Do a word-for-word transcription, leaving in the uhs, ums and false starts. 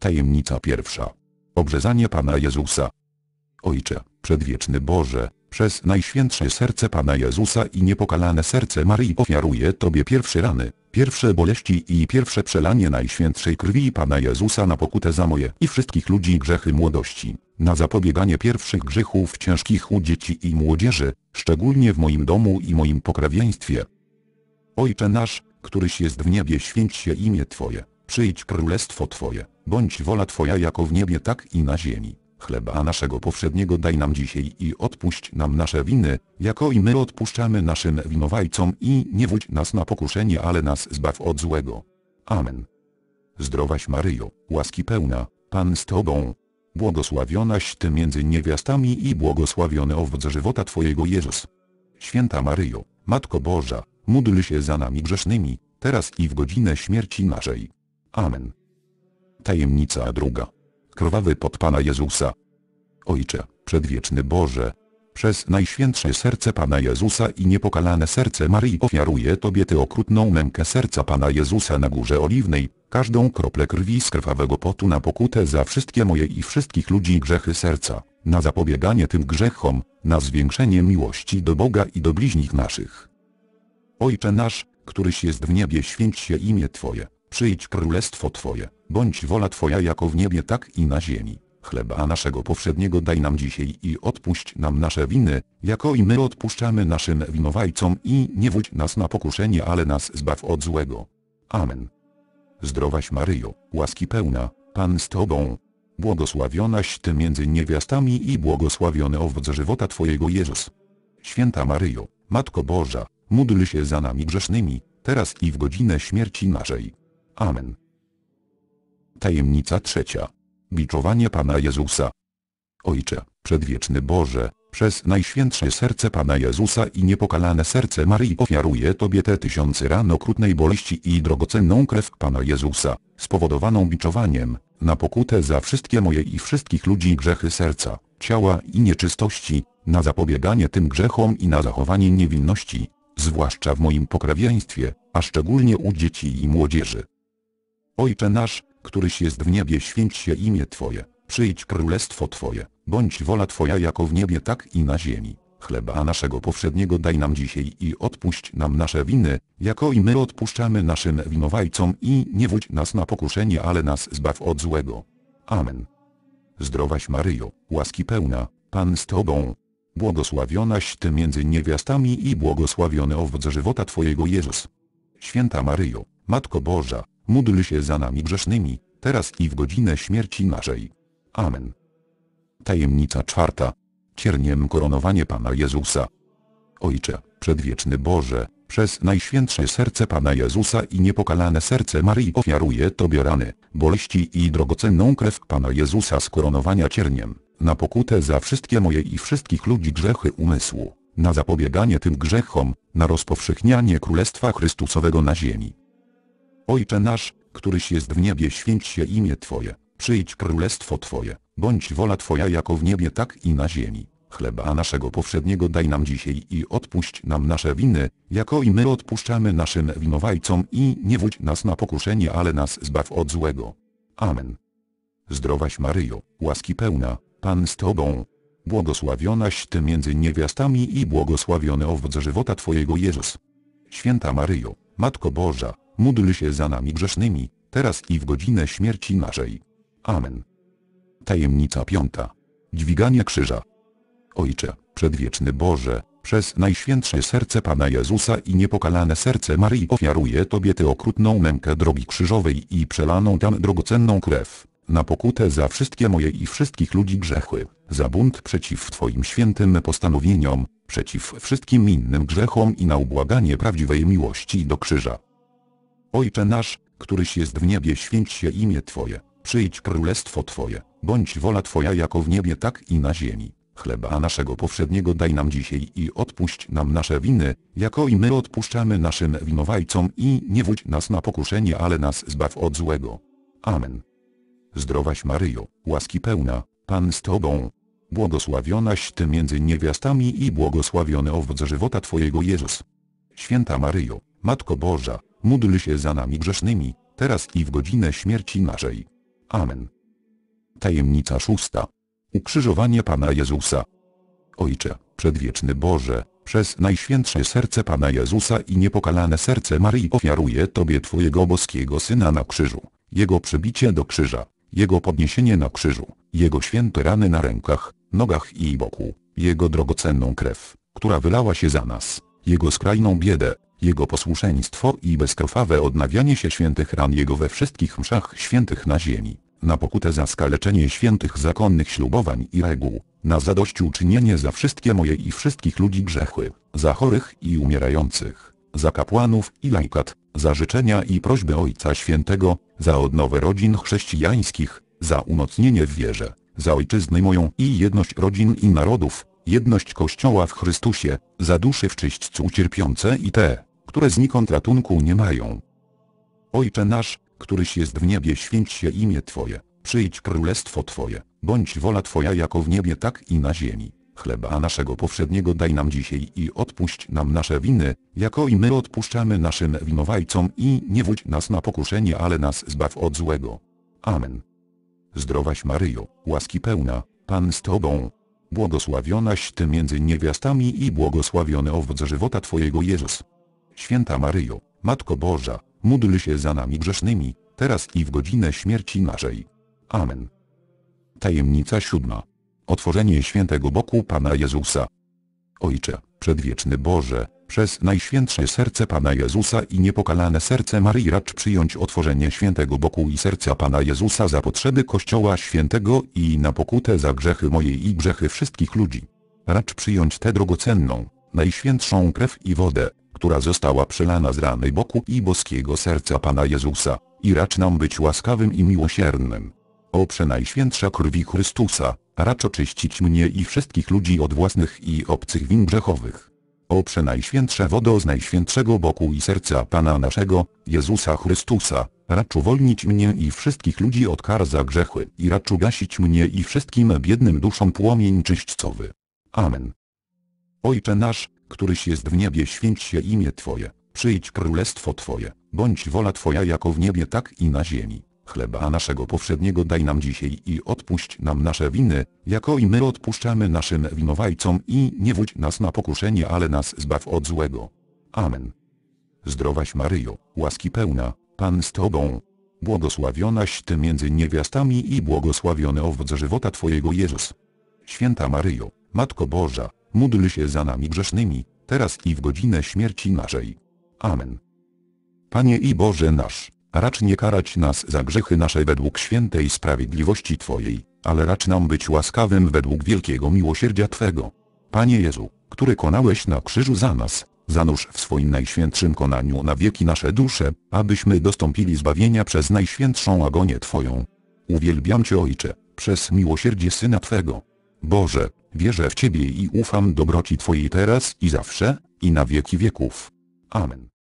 Tajemnica pierwsza. Obrzezanie Pana Jezusa. Ojcze, przedwieczny Boże, przez najświętsze serce Pana Jezusa i niepokalane serce Maryi ofiaruję Tobie pierwsze rany, pierwsze boleści i pierwsze przelanie najświętszej krwi Pana Jezusa na pokutę za moje i wszystkich ludzi grzechy młodości, na zapobieganie pierwszych grzechów ciężkich u dzieci i młodzieży, szczególnie w moim domu i moim pokrewieństwie. Ojcze nasz, któryś jest w niebie, święć się imię Twoje, przyjdź królestwo Twoje, bądź wola Twoja jako w niebie, tak i na ziemi. Chleba naszego powszedniego daj nam dzisiaj i odpuść nam nasze winy, jako i my odpuszczamy naszym winowajcom, i nie wódź nas na pokuszenie, ale nas zbaw od złego. Amen. Zdrowaś Maryjo, łaski pełna, Pan z Tobą. Błogosławionaś Ty między niewiastami i błogosławiony owoc żywota Twojego Jezus. Święta Maryjo, Matko Boża, módl się za nami grzesznymi, teraz i w godzinę śmierci naszej. Amen. Tajemnica druga. Krwawy pot Pana Jezusa. Ojcze, przedwieczny Boże, przez najświętsze serce Pana Jezusa i niepokalane serce Maryi ofiaruję Tobie tę okrutną mękę serca Pana Jezusa na Górze Oliwnej, każdą kroplę krwi z krwawego potu na pokutę za wszystkie moje i wszystkich ludzi grzechy serca, na zapobieganie tym grzechom, na zwiększenie miłości do Boga i do bliźnich naszych. Ojcze nasz, któryś jest w niebie, święć się imię Twoje, przyjdź królestwo Twoje, bądź wola Twoja jako w niebie, tak i na ziemi. Chleba naszego powszedniego daj nam dzisiaj i odpuść nam nasze winy, jako i my odpuszczamy naszym winowajcom, i nie wódź nas na pokuszenie, ale nas zbaw od złego. Amen. Zdrowaś Maryjo, łaski pełna, Pan z Tobą. Błogosławionaś Ty między niewiastami i błogosławiony owoc żywota Twojego Jezus. Święta Maryjo, Matko Boża, módl się za nami grzesznymi, teraz i w godzinę śmierci naszej. Amen. Tajemnica trzecia. Biczowanie Pana Jezusa. Ojcze, przedwieczny Boże, przez najświętsze serce Pana Jezusa i niepokalane serce Maryi ofiaruję Tobie te tysiące ran okrutnej boleści i drogocenną krew Pana Jezusa, spowodowaną biczowaniem, na pokutę za wszystkie moje i wszystkich ludzi grzechy serca, ciała i nieczystości, na zapobieganie tym grzechom i na zachowanie niewinności, zwłaszcza w moim pokrewieństwie, a szczególnie u dzieci i młodzieży. Ojcze nasz, któryś jest w niebie, święć się imię Twoje, przyjdź królestwo Twoje, bądź wola Twoja jako w niebie, tak i na ziemi. Chleba naszego powszedniego daj nam dzisiaj i odpuść nam nasze winy, jako i my odpuszczamy naszym winowajcom, i nie wódź nas na pokuszenie, ale nas zbaw od złego. Amen. Zdrowaś Maryjo, łaski pełna, Pan z Tobą. Błogosławionaś Ty między niewiastami i błogosławiony owoc żywota Twojego Jezus. Święta Maryjo, Matko Boża, módl się za nami grzesznymi, teraz i w godzinę śmierci naszej. Amen. Tajemnica czwarta. Cierniem koronowanie Pana Jezusa. Ojcze, przedwieczny Boże, przez najświętsze serce Pana Jezusa i niepokalane serce Maryi ofiaruję Tobie rany, boleści i drogocenną krew Pana Jezusa z koronowania cierniem, na pokutę za wszystkie moje i wszystkich ludzi grzechy umysłu, na zapobieganie tym grzechom, na rozpowszechnianie Królestwa Chrystusowego na ziemi. Ojcze nasz, któryś jest w niebie, święć się imię Twoje, przyjdź królestwo Twoje, bądź wola Twoja jako w niebie, tak i na ziemi. Chleba naszego powszedniego daj nam dzisiaj i odpuść nam nasze winy, jako i my odpuszczamy naszym winowajcom, i nie wódź nas na pokuszenie, ale nas zbaw od złego. Amen. Zdrowaś Maryjo, łaski pełna, Pan z Tobą. Błogosławionaś Ty między niewiastami i błogosławiony owoc żywota Twojego Jezus. Święta Maryjo, Matko Boża, módl się za nami grzesznymi, teraz i w godzinę śmierci naszej. Amen. Tajemnica piąta. Dźwiganie krzyża. Ojcze, przedwieczny Boże, przez najświętsze serce Pana Jezusa i niepokalane serce Maryi ofiaruję Tobie tę okrutną mękę drogi krzyżowej i przelaną tam drogocenną krew, na pokutę za wszystkie moje i wszystkich ludzi grzechy, za bunt przeciw Twoim świętym postanowieniom, przeciw wszystkim innym grzechom i na ubłaganie prawdziwej miłości do krzyża. Ojcze nasz, któryś jest w niebie, święć się imię Twoje, przyjdź królestwo Twoje, bądź wola Twoja jako w niebie, tak i na ziemi. Chleba naszego powszedniego daj nam dzisiaj i odpuść nam nasze winy, jako i my odpuszczamy naszym winowajcom, i nie wódź nas na pokuszenie, ale nas zbaw od złego. Amen. Zdrowaś Maryjo, łaski pełna, Pan z Tobą. Błogosławionaś Ty między niewiastami i błogosławiony owoc żywota Twojego Jezus. Święta Maryjo, Matko Boża, módl się za nami grzesznymi, teraz i w godzinę śmierci naszej. Amen. Tajemnica szósta. Ukrzyżowanie Pana Jezusa. Ojcze, przedwieczny Boże, przez najświętsze serce Pana Jezusa i niepokalane serce Maryi ofiaruję Tobie Twojego boskiego Syna na krzyżu, Jego przybicie do krzyża, Jego podniesienie na krzyżu, Jego święte rany na rękach, nogach i boku, Jego drogocenną krew, która wylała się za nas, Jego skrajną biedę, Jego posłuszeństwo i bezkrwawe odnawianie się świętych ran Jego we wszystkich mszach świętych na ziemi, na pokutę za skaleczenie świętych zakonnych ślubowań i reguł, na zadośćuczynienie za wszystkie moje i wszystkich ludzi grzechy, za chorych i umierających, za kapłanów i laikat, za życzenia i prośby Ojca Świętego, za odnowę rodzin chrześcijańskich, za umocnienie w wierze, za ojczyznę moją i jedność rodzin i narodów, jedność Kościoła w Chrystusie, za dusze w czyśćcu cierpiące i te, które znikąd ratunku nie mają. Ojcze nasz, któryś jest w niebie, święć się imię Twoje, przyjdź królestwo Twoje, bądź wola Twoja jako w niebie, tak i na ziemi. Chleba naszego powszedniego daj nam dzisiaj i odpuść nam nasze winy, jako i my odpuszczamy naszym winowajcom, i nie wódź nas na pokuszenie, ale nas zbaw od złego. Amen. Zdrowaś Maryjo, łaski pełna, Pan z Tobą. Błogosławionaś Ty między niewiastami i błogosławiony owoc żywota Twojego Jezus. Święta Maryjo, Matko Boża, módl się za nami grzesznymi, teraz i w godzinę śmierci naszej. Amen. Tajemnica siódma. Otworzenie świętego boku Pana Jezusa. Ojcze, przedwieczny Boże, przez najświętsze serce Pana Jezusa i niepokalane serce Maryi racz przyjąć otworzenie świętego boku i serca Pana Jezusa za potrzeby Kościoła Świętego i na pokutę za grzechy moje i grzechy wszystkich ludzi. Racz przyjąć tę drogocenną, najświętszą krew i wodę, która została przelana z rany boku i boskiego serca Pana Jezusa, i racz nam być łaskawym i miłosiernym. O przenajświętsza krwi Chrystusa, racz oczyścić mnie i wszystkich ludzi od własnych i obcych win grzechowych. O przenajświętsza wodo z najświętszego boku i serca Pana naszego, Jezusa Chrystusa, racz uwolnić mnie i wszystkich ludzi od kar za grzechy i racz ugasić mnie i wszystkim biednym duszom płomień czyśćcowy. Amen. Ojcze nasz, któryś jest w niebie, święć się imię Twoje, przyjdź królestwo Twoje, bądź wola Twoja jako w niebie, tak i na ziemi. Chleba naszego powszedniego daj nam dzisiaj i odpuść nam nasze winy, jako i my odpuszczamy naszym winowajcom, i nie wódź nas na pokuszenie, ale nas zbaw od złego. Amen. Zdrowaś Maryjo, łaski pełna, Pan z Tobą. Błogosławionaś Ty między niewiastami i błogosławiony owoc żywota Twojego Jezus. Święta Maryjo, Matko Boża, módl się za nami grzesznymi, teraz i w godzinę śmierci naszej. Amen. Panie i Boże nasz, racz nie karać nas za grzechy nasze według świętej sprawiedliwości Twojej, ale racz nam być łaskawym według wielkiego miłosierdzia Twego. Panie Jezu, który konałeś na krzyżu za nas, zanurz w swoim najświętszym konaniu na wieki nasze dusze, abyśmy dostąpili zbawienia przez najświętszą agonię Twoją. Uwielbiam Cię, Ojcze, przez miłosierdzie Syna Twego. Boże, wierzę w Ciebie i ufam dobroci Twojej teraz i zawsze, i na wieki wieków. Amen.